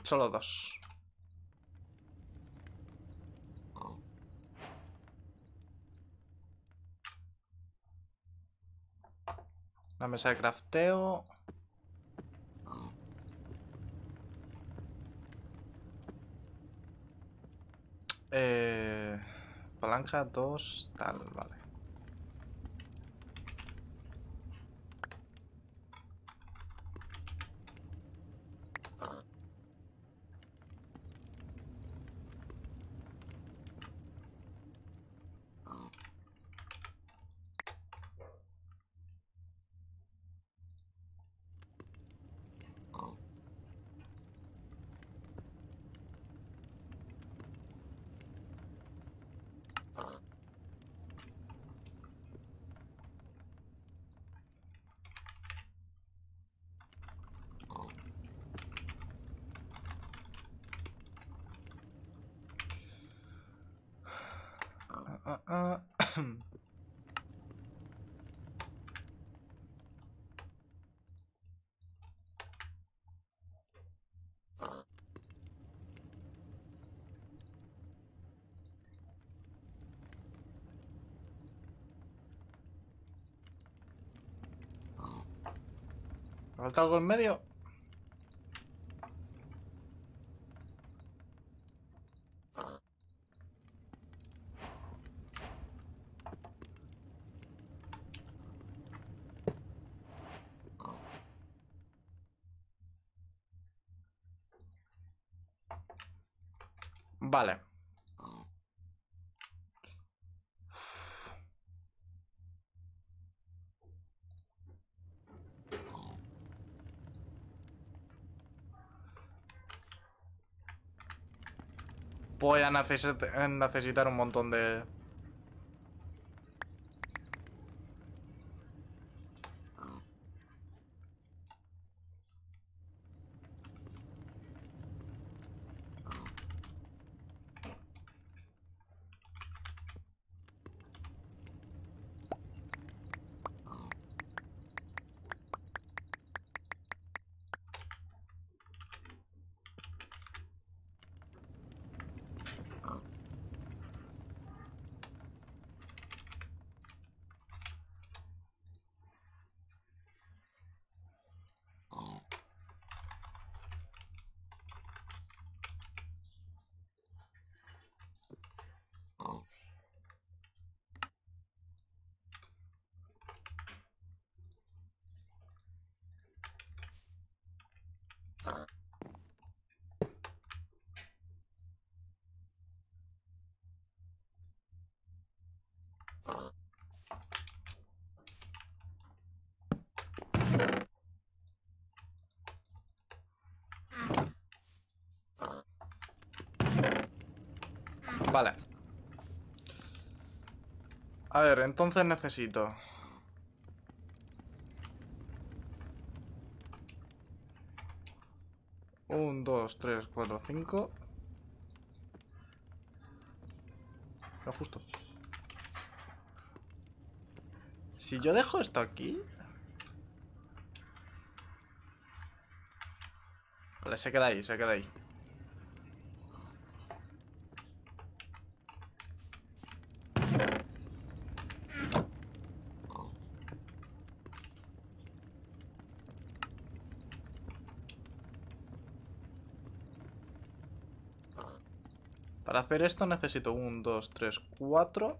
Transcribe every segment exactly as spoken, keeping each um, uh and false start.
Solo dos. La mesa de crafteo. Eh, palanca dos, tal, vale. Ah, ah, ah. ¿Falta algo en medio? Vale. Voy a necesit necesitar un montón de... Vale. A ver, entonces necesito... Un, dos, tres, cuatro, cinco. No, justo. Si yo dejo esto aquí... Vale, se queda ahí, se queda ahí. Para hacer esto necesito un, dos, tres, cuatro.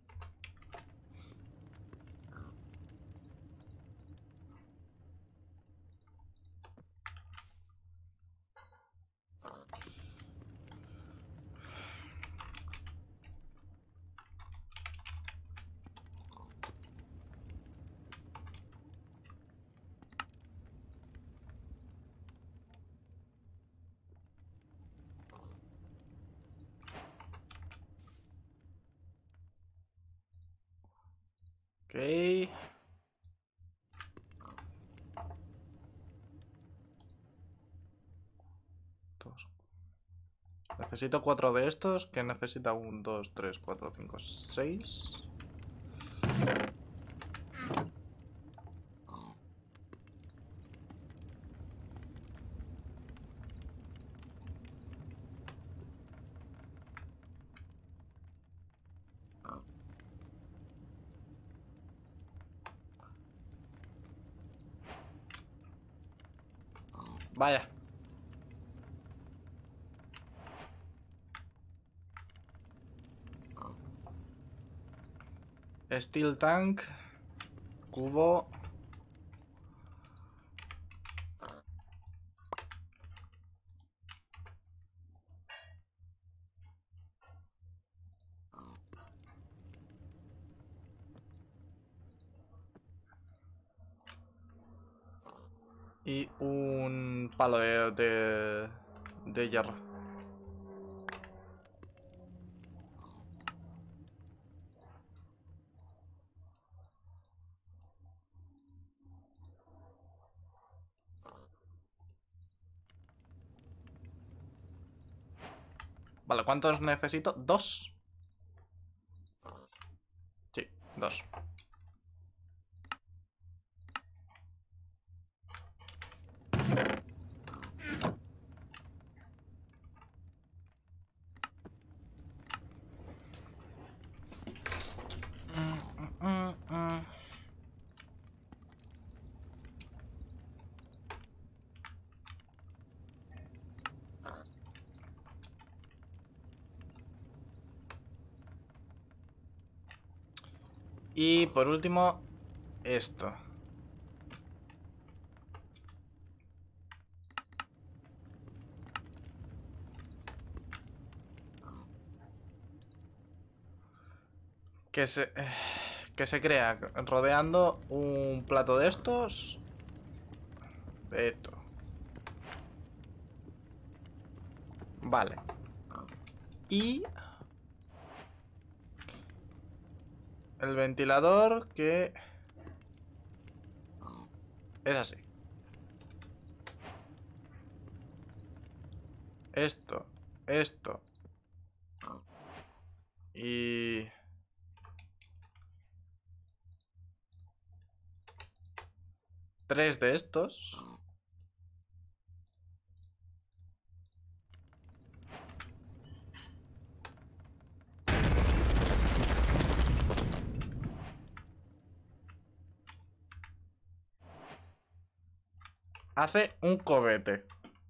Ok. Dos. Necesito cuatro de estos, que necesita un, dos, tres, cuatro, cinco, seis. Vaya. Steel tank. Cubo. Y un palo de, de, de hierro. Vale, ¿cuántos necesito? Dos. Sí, dos. Mm, mm, mm. Y por último, esto. Que se, que se crea rodeando un plato de estos. De esto. Vale. Y el ventilador que es así. Esto, esto. Y tres de estos. Hace un cobete.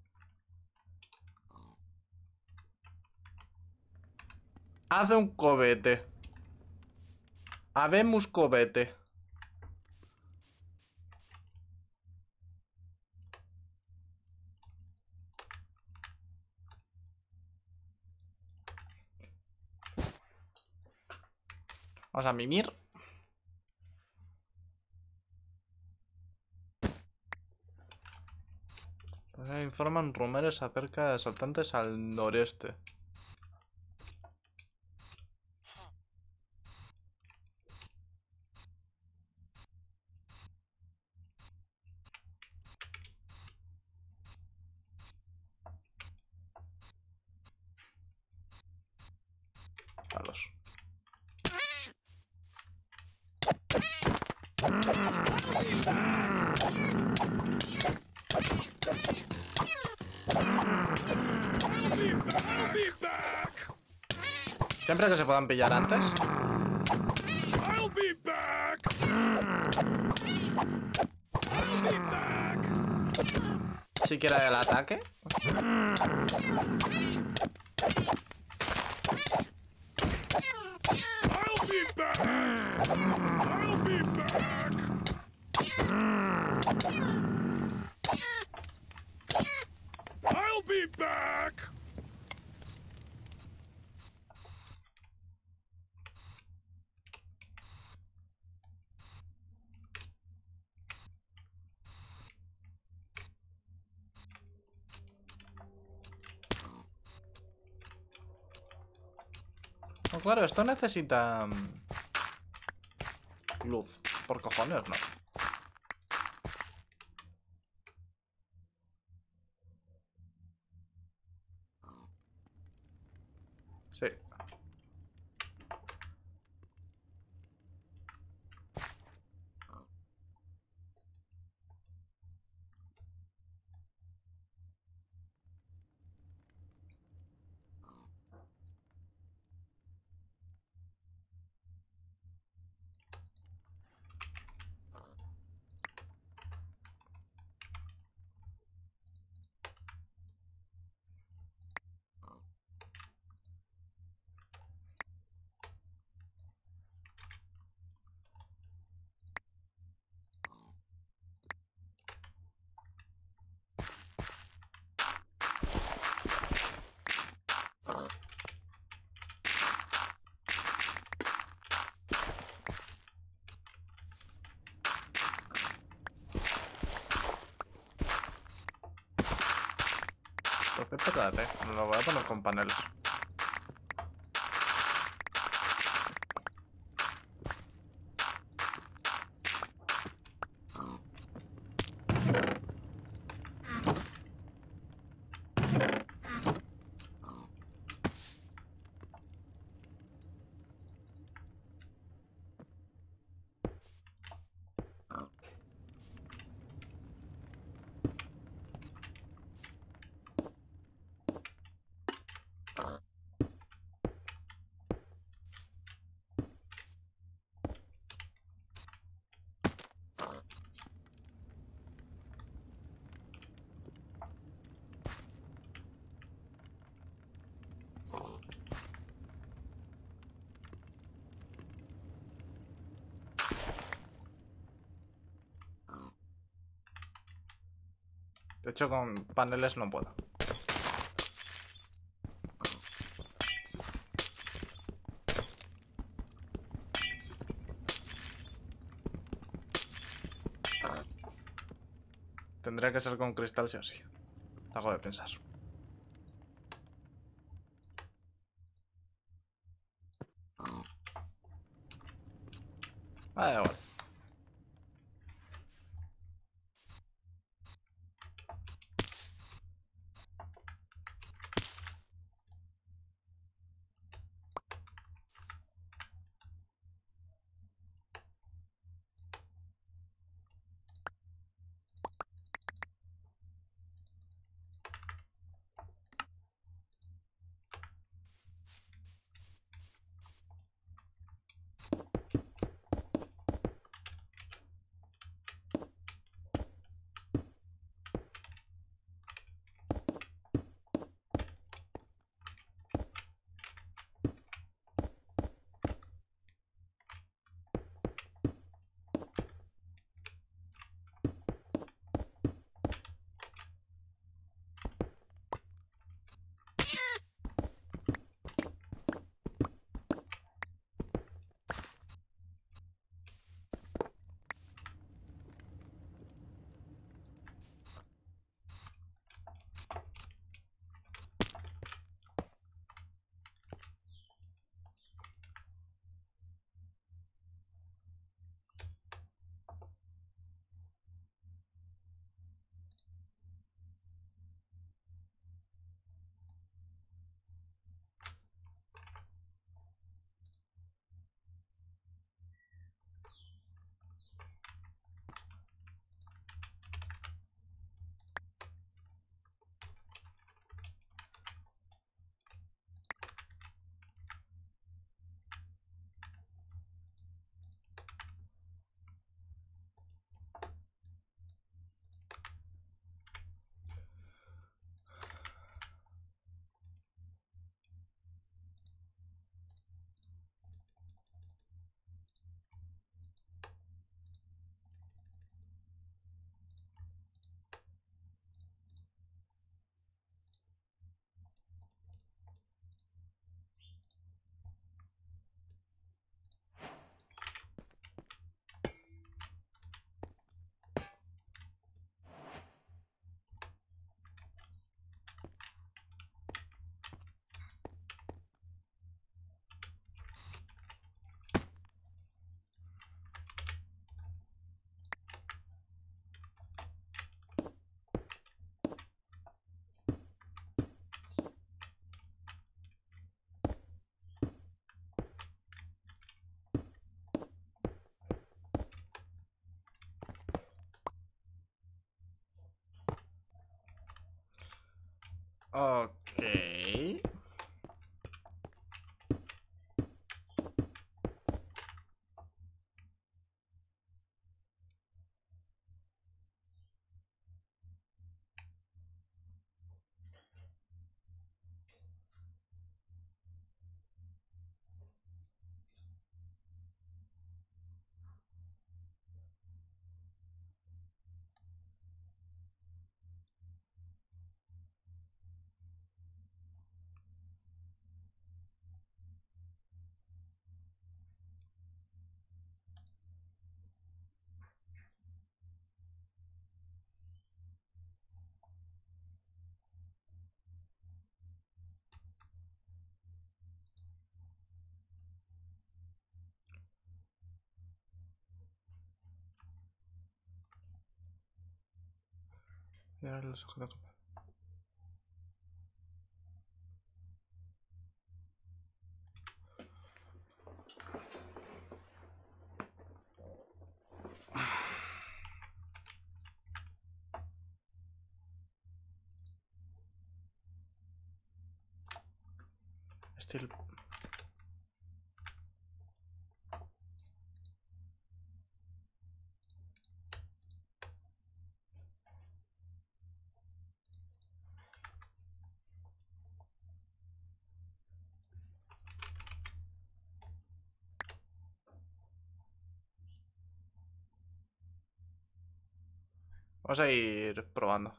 Hace un cobete. Habemos cobete. Vamos a mimir. Informan rumores acerca de asaltantes al noreste. Palos. Siempre que se puedan pillar antes. Siquiera el ataque. I'll be back. No, claro, esto necesita mm, luz. Por cojones, ¿no? Sí. Entonces, espérate, me lo voy a poner con paneles. De hecho, con paneles no puedo. Tendría que ser con cristal sí o sí. Hago de pensar. Ah, da igual. Ok. Y ahora los objetos. Steel. Vamos a ir probando.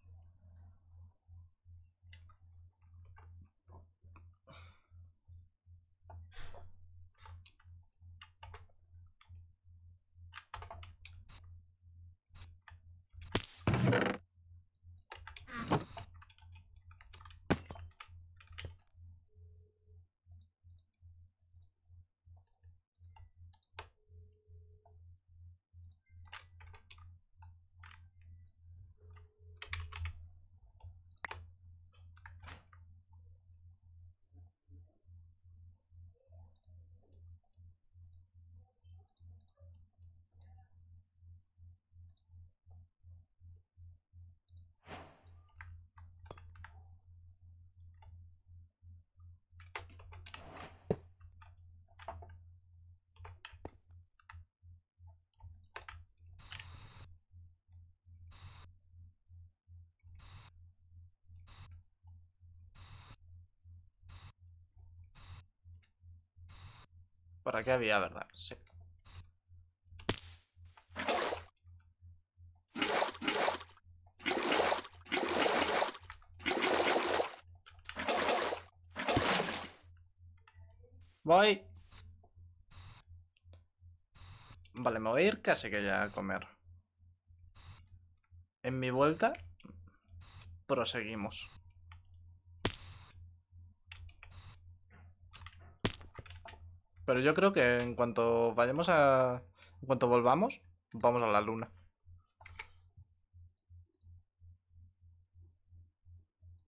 Por aquí había, ¿verdad? Sí. Voy. Vale, me voy a ir casi que ya a comer. En mi vuelta, proseguimos. Pero yo creo que en cuanto vayamos a... En cuanto volvamos, vamos a la luna.